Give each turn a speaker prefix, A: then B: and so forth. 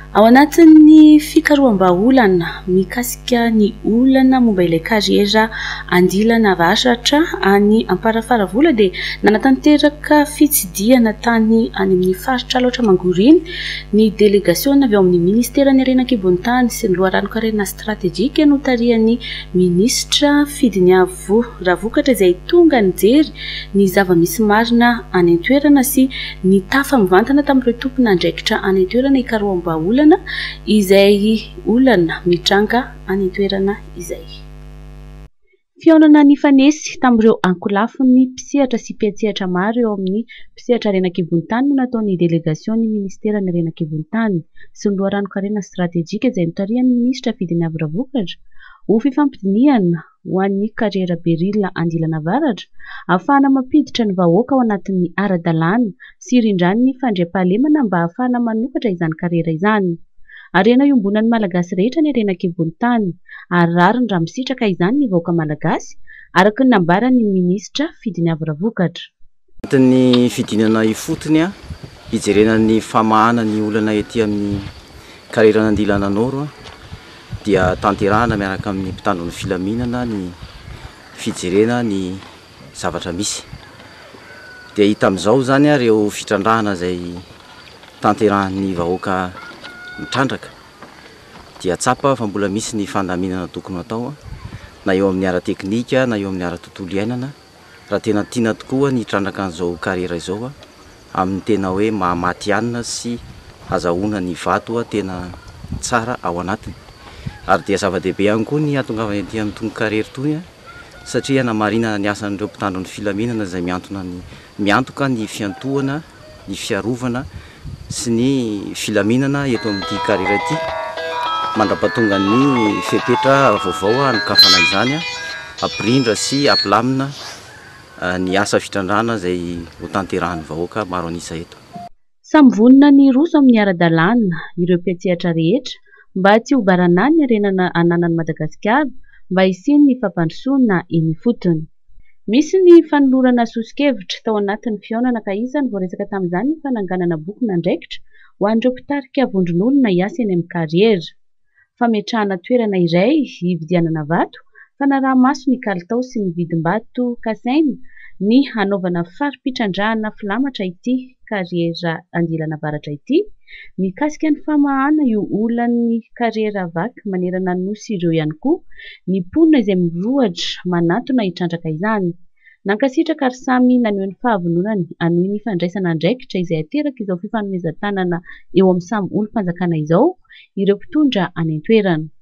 A: Ao anatin'ny fikaroham-baolana mikasika ny olana momba ilay kariera andilana varatra any Amparafara dia nanatanteraka fitsidiana tany any amin'ny faritra loatra Mangoriny ny délégation avy ao amin'ny ministéran'ny Renan-kibonitany sy ny loharanokarena stratéjika no tarihan'ny ministra Fidiniavo Ravokatra izay tonga nijery ny zava-misy marina any an-toerana sy ny tafa mivantana tamin'ireo tompona andraikitra any an-toerana ikaroham-baolana izay olana mitranga any an-toerana izay. Fihaonana nifanesy tamin'ireo ankolafony mpisehatra sy mpiantsehatra maro eo amin'ny mpisehatra Renan-kibonitany no nataon'ny délégation ny ministéran'ny Renan-kibonitany sy ny loharanokarena stratéjika izay notarihan'ny ministra Fidiniavo Ravokatra ho fifampidiniana ho an'ny kariera beryl andilana varatra ahafahana mampiditra ny vahoaka ao anatin'ny ara-dalàna sy irindran'ny fandriam-pahalemana mba ahafahana manokatra izany kariera izany. Harena iombonan'ny malagasy rehetra ny Renan-kibonitany ary rariny raha misitraka izany ny vahoaka malagasy araka ny nambaran'ny ministra Fidiniavo Ravokatra.
B: Anatin'ny fidinana ifotony hijerenan'ny famahana ny olana ety amin'ny kariera andilana noro dia tanterahana miaraka amin'ny mpitandron'ny filaminana ny fijerena ny zavatra misy. Dia hita amin'izao zany ireo fitrandrahana izay tanterahan'ny vahoaka mitrandraka dia tsapa fa mbola misy ny fandaminana tokony atao na eo amin'ny ara-teknika na eo amin'ny ara-tontolo iainana raha tena tiana tokoa ny trandraka an'izao kariera izao amin'ny tena hoe mahamaty anina sy azahoana ny vato tena tsara ao anatiny. Ary dia zava-dehibe ihany koa ny atongavany aty amin'itony kariera itony satria namarinana ny asan'ireo mpitandron'ny filaminana izay miantoka ny fiantohana, ny fiarovana sy ny filaminana eto amin'ity kariera ity, mandrapatonga ny fepetra vaovao anokafana izany ampirindra sy ampilamina ny asa fitrandrahana izay ho tanterahan'ny vahoaka maro anisa eto.
A: Samy vonona ny roso amin'ny ara-dalàna ireo mpiantsehatra rehetra mba tsy ho baranany ny harenana ananan'i Madagasikara mba hisiany ny fampandrosoana eny ifotony. Misy ny fanolorana sosikevitra tao anatin'ny fihaonana ka isany voaresaka tamin'izany ny fananganana boky nandraikitra ho an'ireo mpitarika vondron'olona hiasa eny amin'ny kariera, fametrahana toerana iray hividianana vato, fanaraha-maso ny kalitao sy ny vidim-bato kasaina, ny hanaovana fari-pitrandrahana filamatra ity kariera andilana varatra ity, mikasika ny famahana io olan'ny kariera vaky manerana ny nosy ireo ihany koa, ny mponina izay mirohatra manantona hitrandraka izany. Nankasitraka ary samy naneho ny fahavononany anohy ny fandraisana andraikitra izay ateraka izao fifanomezan-tanana eo amin'ny samy olo-mpanjakana izao ireo mpitondra any an-toerana.